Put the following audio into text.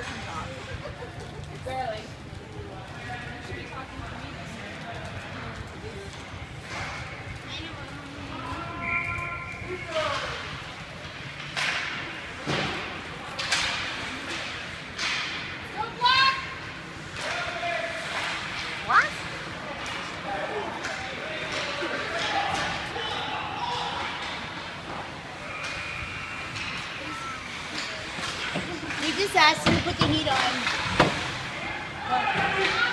Barely. What? We just asked him to put the heat on.